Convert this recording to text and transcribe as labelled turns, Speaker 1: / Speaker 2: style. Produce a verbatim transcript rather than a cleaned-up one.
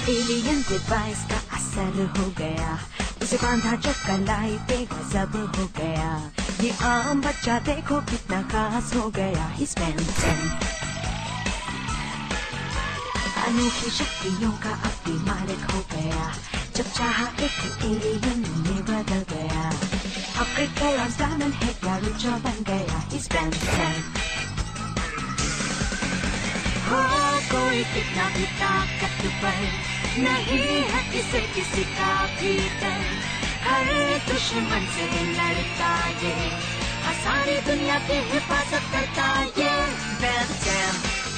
Speaker 1: Alien device का असर हो गया, उसे बांधा जो कलाई पे गजब हो गया। ये आम बच्चा देखो कितना खास हो गया। He's Ben ten। अनोखी शक्तियों का अब भी मालिक हो गया, जब चाहा एक एलियन में बदल गया। अपग्रेड प्रोग्राम्स डायमंड है क्या रिचा बन गया। He's Ben ten। हो कोई कितना भी ताकतवर नहीं है किसे किसी का भी डर। हर दुश्मन से लड़ता ये, सारी दुनिया की हिफाजत करता ये। Ben ten।